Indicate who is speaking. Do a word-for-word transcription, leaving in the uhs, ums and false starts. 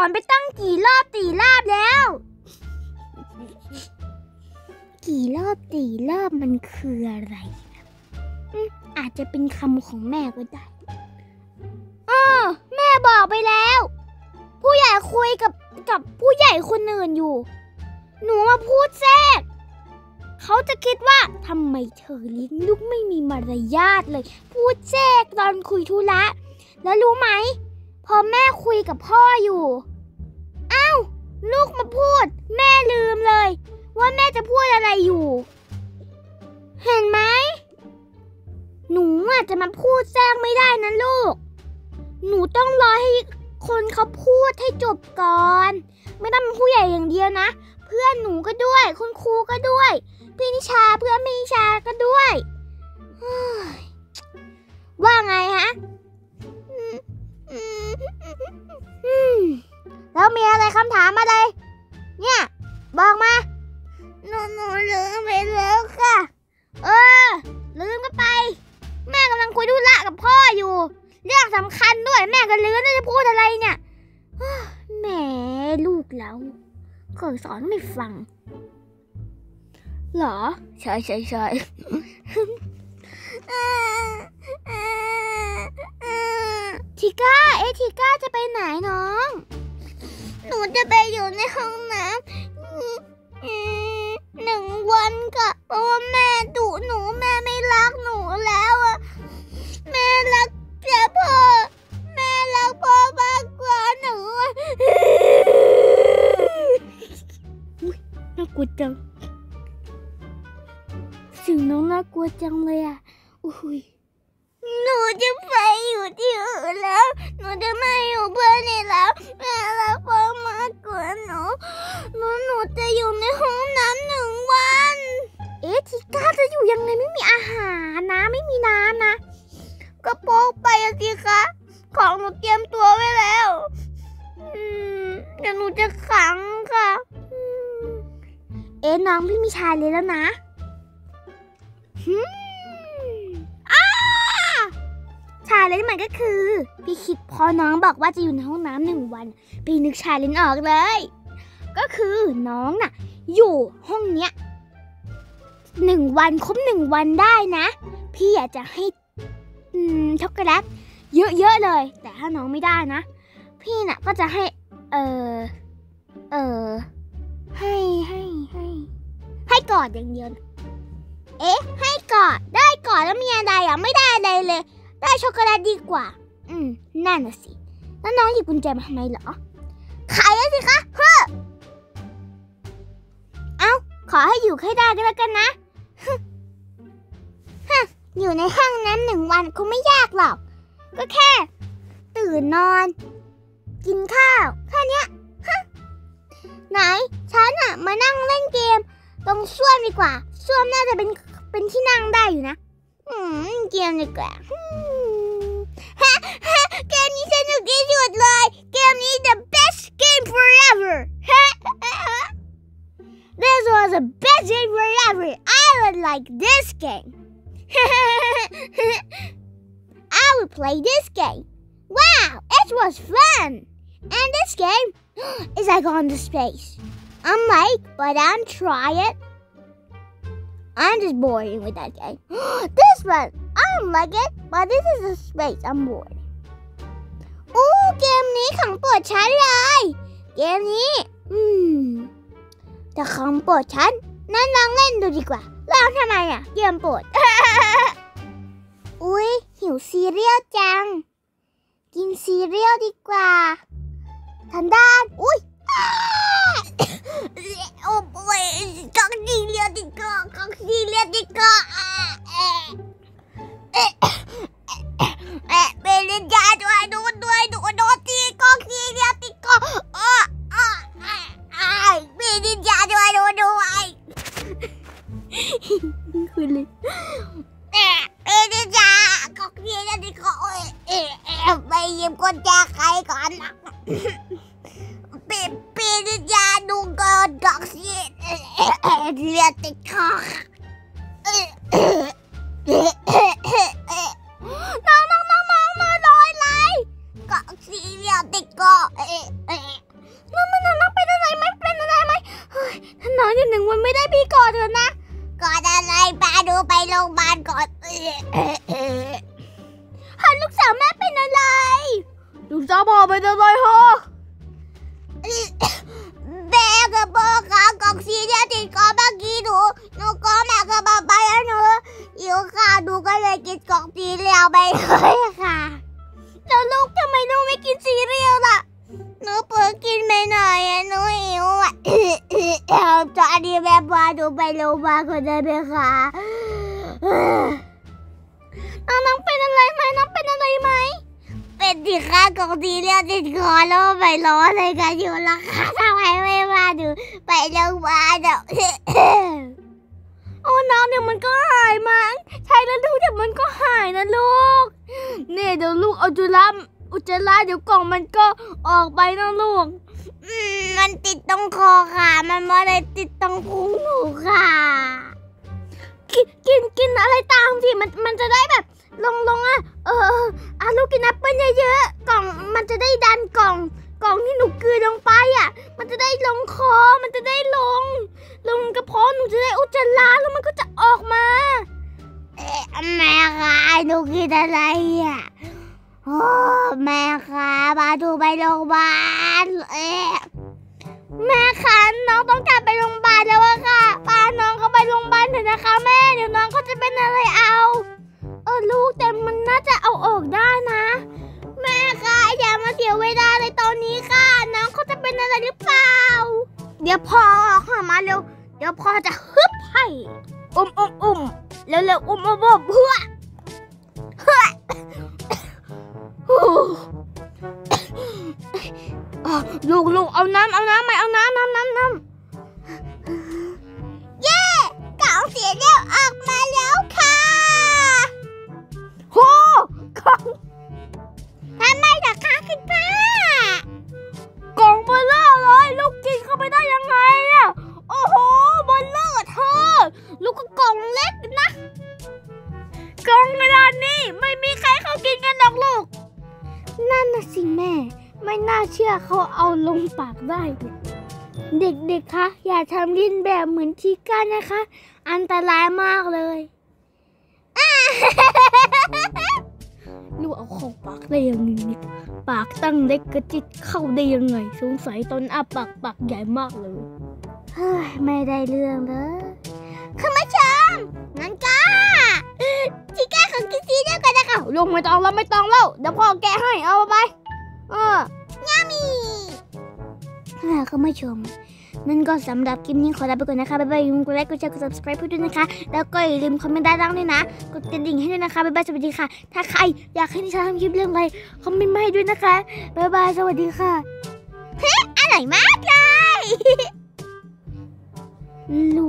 Speaker 1: อนไปตั้งกี่รอบตีรอบแล้วกี่รอบตีรอบมันคืออะไรอาจจะเป็นคำของแม่ก็ได้เออแม่บอกไปแล้วผู้ใหญ่คุยกับกับผู้ใหญ่คนอื่นอยู่หนูมาพูดแทรกเขาจะคิดว่าทำไมเธอเลี้ยงลูกไม่มีมารยาทเลยพูดแทรกตอนคุยธุระแล้วรู้ไหมพอแม่คุยกับพ่ออยู่อ้าวลูกมาพูดแม่ลืมเลยว่าแม่จะพูดอะไรอยู่เห็นไหมหนูอาจจะมาพูดแทรกไม่ได้นะลูกหนูต้องรอให้คนเขาพูดให้จบก่อนไม่ต้องเป็นผู้ใหญ่อย่างเดียวนะเพื่อนหนูก็ด้วยคุณครูก็ด้วยพี่นิชาเพื่อนพี่นิชาก็ด้วยว่าไงฮะแล้วมีอะไรคำถามอะไรเนี่ยบอกมาหนูหนูลืมไปแล้วค่ะเออลืมก็ไปแม่กำลังคุยธุระกับพ่ออยู่เรื่องสำคัญด้วยแม่ก็ลืมว่าจะพูดอะไรเนี่ยแหมลูกเราเคยสอนไม่ฟังเหรอใช่ใช่ใช่ทิก้าเอทิก้าจะไปไหนน้องหนูจะไปอยู่ในห้องน้ำหนึ่งวันค่ะเพราะว่าแม่ดุหนูแม่ไม่รักหนูแล้วอะแม่รักแต่พ่อแม่รักพ่อมากกว่าหนูน่ากลัวจังสิ่งน้องน่ากลัวจังเลยอ่ะอุ้ยหนูจะไปอยู่ที่อื่นแล้วหนูจะไม่อยู่เพื่อนนี่แล้วแม่รักพ่อมากกว่าหนูหนูหนูจะอยู่ในห้องน้ำหนึ่งวันเอ๊ะทิก้าจะอยู่ยังไงไม่มีอาหารนะไม่มีน้ำนะก็โป๊กไปสิคะของหนูเตรียมตัวไว้แล้วอืมเดี๋ยวหนูจะขังค่ะเอ๊ะน้องพี่มีชายเลยแล้วนะฮึอ้าชายเลนมันก็คือพี่คิดพอน้องบอกว่าจะอยู่ในห้องน้ำหนึ่งวันพี่นึกชายเลนออกเลยก็คือน้องน่ะอยู่ห้องเนี้ยหนึ่งวันครบหนึ่งวันได้นะพี่อยากจะให้อืมช็อกโกแลตเยอะๆเลยแต่ถ้าน้องไม่ได้นะพี่น่ะก็จะให้เออเออให้ให้ให้ให้กอดอย่างเดียวเอ๊ะให้กอดได้กอดแล้วมีอะไรอ่ะไม่ได้อะไรเลยได้ช็อกโกแลตดีกว่าอืมนั่นน่ะสิแล้วน้องหยิบกุญแจมาทำไมเหรอขายแล้วสิคะเฮ้อเอ้าขอให้อยู่ให้ได้ก็แล้วกันนะฮะอยู่ในห้องน้ำหนึ่งวันคงไม่ยากหรอกก็แค่ตื่นนอนกินข้าวแค่นี้ฮะไหนฉันอะมานั่งเล่นเกมตรงส้วมดีกว่าส้วมน่าจะเป็นเป็นที่นั่งได้อยู่นะอืมเกมดีกว่าฮะฮะเกมนี้สนุกที่สุดเลยเกมนี้ the best game forever this was the best game forever I would like this game I would play this game wow it was fun and this game is like on the space I'm like but I'm try it I'm just boring with that game. This one, I don't like it, but this is a space. I'm bored. อู้เกมนี้ของโปรดฉันเลยเกมนี้อืมแต่ของโปรดฉันนั่นลองเล่นดูดีกว่าลองทำไมอ่ะเกมโปรด อุ๊ยหิวซีเรียลจังกินซีเรียลดีกว่าทันดานอุ๊ยโอ้ยกองซีเรียลดีกว่ากองซีเรียลดีกว่าเอ๊ะเป็นเล่นยาด้วยดูด้วยดูดูตีกองซีเรียลดีกว่าอ๋ออ๋อไอ้เป็นเล่นยาด้วยดูด้วยคุณเลยเอ๊ะเป็นเล่นยากองซีเรียลดีกว่าเอ๊ะเอ๊ะไปยืมกุญแจใครก่อนนะปีปีนิยาดูกอดดอกสีเลียติดคอน้องน้องน้องน้องน้องลอยไหลกอกสีเลียติดคอฮันลูกสาวแม่เป็นอะไรลูกสาวพ่อเป็นอะไรฮะแม่กับพ่อขากล่องสีเนี่ยติดคอเมื่อกี้หนูหนูก็แม่กับป๊าไปแล้วหนูหิวค่ะหนูก็เลยกินกล่องสีเหลวไปเลยค่ะแล้วลูกทำไมลูกไม่กินซีเรียลล่ะหนูเปิดกินไปหน่อยอะหนูหิวอ่ะตอนนี้แม่พาหนูไปโรงพยาบาลก่อนได้ไหมคะน้องเป็นอะไรไหมน้องเป็นอะไรไหมเป็นที่ข้ากล่องสีเหลวติดคอแล้วไปร้อนเลยกันอยู่แล้วค่ะทำไมไม่พาหนูไปโรงพยาบาลอ่ะโอ้น้องเดี๋ยวมันก็หายมั้งใช่แล้วลูกเดี๋ยวมันก็หายนะลูกเนี่ยเดี๋ยวลูกเอาจุลัมอุจจาระเดี๋ยวกล่องมันก็ออกไปนะลูกอืมมันติดตรงคอค่ะมันไม่ได้ติดตรงพุงหนูค่ะกินกินกินอะไรตามสิมันมันจะได้แบบลงลงอ่ะเอออ่ะลูกกินแอปเปิ้ลเยอะๆกล่องมันจะได้ดันกล่องกล่องที่หนูกลืนลงไปอ่ะมันจะได้ลงคอมันจะได้ลงลงกระเพาะหนูจะได้อุจจาระแล้วมันก็จะออกมาเอ๊ะแม่คะหนูกินอะไรอ่ะโอ้แม่คะมาดูไปโรงพยาบาลเอ๊ะแม่คะน้องต้องการไปโรงพยาบาลแล้วอะค่ะพาน้องเขาไปโรงพยาบาลเถอะนะคะแม่เดี๋ยวน้องเขาจะเป็นอะไรเอาเออลูกแต่มันน่าจะเอาออกได้นะแม่คะอย่ามาเสียเวลาเลยตอนนี้ค่ะน้องเขาจะเป็นอะไรหรือเปล่าเดี๋ยวพ่อออกมาเร็วเดี๋ยวพ่อจะฮึบให้อุ้มอุ้มอุ้มเร็วเร็วอุ้มอุ้มอุ้มเพื่อเฮ้ยลูกลูกเอาน้ำเอาน้ำไหมเอาน้ำน้ำน้ำน้ำเย่กล่องเสียแล้วออกมาแล้วค่ะโหกล่องทำไมล่ะคะคุณป้ากล่องเบลเลอร์เลยลูกกินเข้าไปได้ยังไงอะโอ้โหเบลเลอร์เธอลูกก็กล่องเล็กนะกล่องขนาดนี้ไม่มีใครเขากินกันหรอกลูกนั่นน่ะสิแม่ไม่น่าเชื่อเขาเอาลงปากได้เด็กๆคะอย่าทำลิ้นแบบเหมือนชิก้านะคะอันตรายมากเลยลูกเอาเข้าปากได้ยังไงปากตั้งเล็กกระจิตเข้าได้ยังไงสงสัยตอนอ้าปากปากใหญ่มากเลยเฮ้ยไม่ได้เรื่องเลยคุณผู้ชมงั้นก็ชิก้าของกิซี่เดียวกันนะคะลูกไม่ต้องแล้วไม่ต้องแล้วเดี๋ยวพ่อแกะให้เอาไปเออยามีคุณผู้ชมนั่นก็สำหรับคลิปนี้ขอลาไปก่อนนะคะบ๊ายบายอย่าลืมกดไลค์กดแชร์กด ซับสไครบ์ ให้ด้วยนะคะแล้วก็อย่าลืมคอมเมนต์ด้านล่างด้วยนะกดกระดิ่งให้ด้วยนะคะบ๊ายบายสวัสดีค่ะถ้าใครอยากให้ดิฉันทำคลิปเรื่องอะไรคอมเมนต์มาให้ด้วยนะคะบ๊ายบายสวัสดีค่ะเฮ้อร่อยมากเลยลู